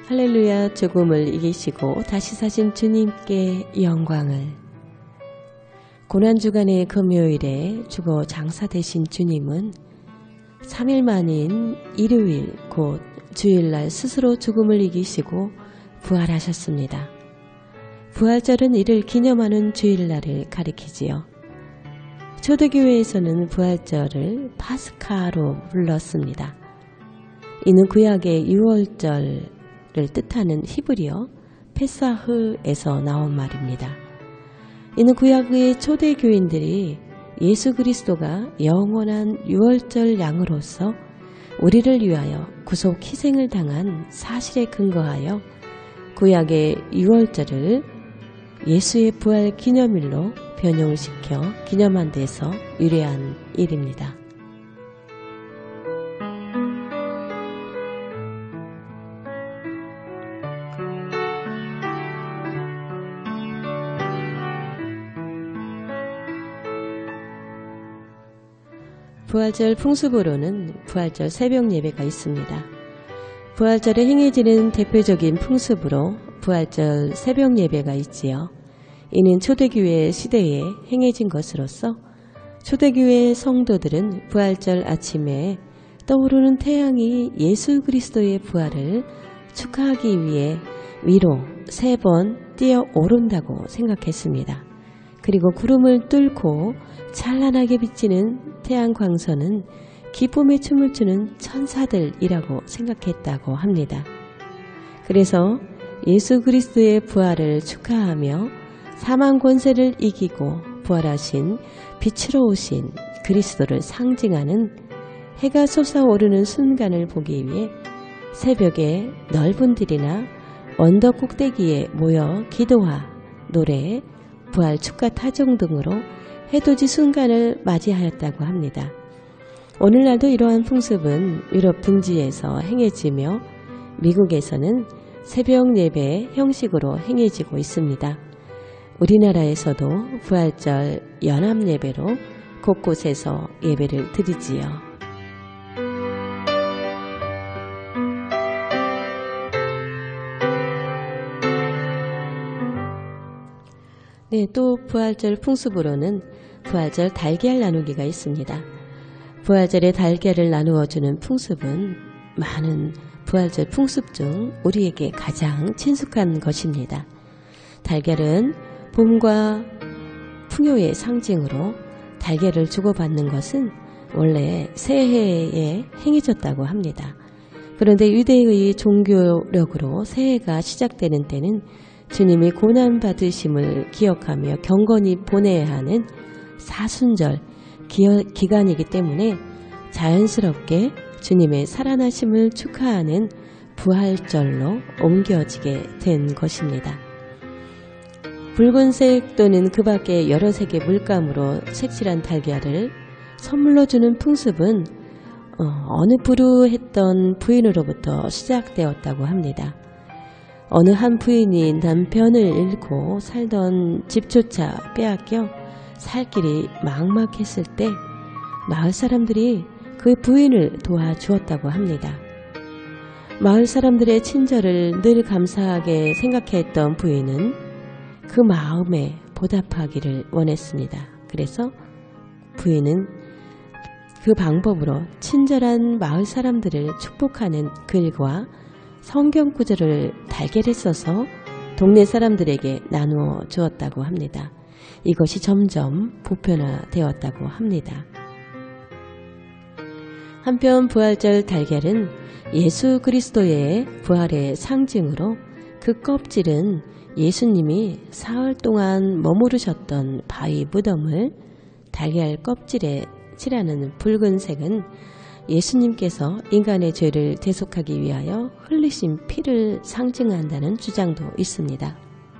할렐루야, 죽음을 이기시고 다시 사신 주님께 영광을. 고난주간의 금요일에 죽어 장사되신 주님은 3일 만인 일요일 곧 주일날 스스로 죽음을 이기시고 부활하셨습니다. 부활절은 이를 기념하는 주일날을 가리키지요. 초대교회에서는 부활절을 파스카로 불렀습니다. 이는 구약의 유월절을 뜻하는 히브리어 페사흐에서 나온 말입니다. 이는 구약의 초대교인들이 예수 그리스도가 영원한 유월절 양으로서 우리를 위하여 구속 희생을 당한 사실에 근거하여 구약의 유월절을 예수의 부활 기념일로 변형을 시켜 기념한 데서 유래한 일입니다. 부활절 풍습으로는 부활절 새벽 예배가 있습니다. 부활절에 행해지는 대표적인 풍습으로 부활절 새벽 예배가 있지요. 이는 초대교회 시대에 행해진 것으로서 초대교회 성도들은 부활절 아침에 떠오르는 태양이 예수 그리스도의 부활을 축하하기 위해 위로 3번 뛰어오른다고 생각했습니다. 그리고 구름을 뚫고 찬란하게 비치는 태양 광선은 기쁨의 춤을 추는 천사들이라고 생각했다고 합니다. 그래서 예수 그리스도의 부활을 축하하며 사망 권세를 이기고 부활하신 빛으로 오신 그리스도를 상징하는 해가 솟아오르는 순간을 보기 위해 새벽에 넓은 들이나 언덕 꼭대기에 모여 기도와 노래, 부활 축가 타종 등으로 해돋이 순간을 맞이하였다고 합니다. 오늘날도 이러한 풍습은 유럽 등지에서 행해지며 미국에서는 새벽 예배 형식으로 행해지고 있습니다. 우리나라에서도 부활절 연합 예배로 곳곳에서 예배를 드리지요. 네, 또 부활절 풍습으로는 부활절 달걀 나누기가 있습니다. 부활절에 달걀을 나누어주는 풍습은 많은 부활절 풍습 중 우리에게 가장 친숙한 것입니다. 달걀은 봄과 풍요의 상징으로 달걀을 주고받는 것은 원래 새해에 행해졌다고 합니다. 그런데 유대의 종교력으로 새해가 시작되는 때는 주님이 고난받으심을 기억하며 경건히 보내야 하는 사순절 기간이기 때문에 자연스럽게 주님의 살아나심을 축하하는 부활절로 옮겨지게 된 것입니다. 붉은색 또는 그 밖의 여러 색의 물감으로 색칠한 달걀을 선물로 주는 풍습은 어느 불우했던 부인으로부터 시작되었다고 합니다. 어느 한 부인이 남편을 잃고 살던 집조차 빼앗겨 살 길이 막막했을 때 마을 사람들이 그 부인을 도와주었다고 합니다. 마을 사람들의 친절을 늘 감사하게 생각했던 부인은 그 마음에 보답하기를 원했습니다. 그래서 부인은 그 방법으로 친절한 마을 사람들을 축복하는 글과 성경 구절을 달걀에 써서 동네 사람들에게 나누어 주었다고 합니다. 이것이 점점 보편화되었다고 합니다. 한편 부활절 달걀은 예수 그리스도의 부활의 상징으로 그 껍질은 예수님이 사흘 동안 머무르셨던 바위 무덤을 달걀 껍질에 칠하는 붉은색은 예수님께서 인간의 죄를 대속하기 위하여 흘리신 피를 상징한다는 주장도 있습니다.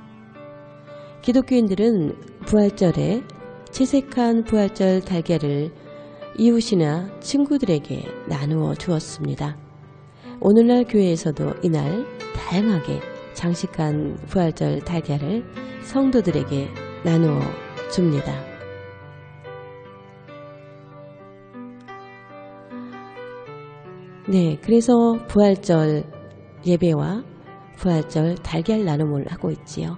기독교인들은 부활절에 채색한 부활절 달걀을 이웃이나 친구들에게 나누어 주었습니다. 오늘날 교회에서도 이날 다양하게 장식한 부활절 달걀을 성도들에게 나누어 줍니다. 네, 그래서 부활절 예배와 부활절 달걀 나눔을 하고 있지요.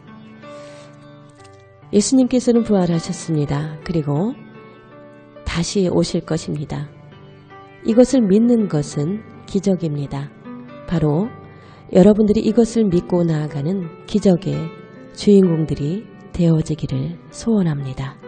예수님께서는 부활하셨습니다. 그리고 다시 오실 것입니다. 이것을 믿는 것은 기적입니다. 바로 여러분들이 이것을 믿고 나아가는 기적의 주인공들이 되어지기를 소원합니다.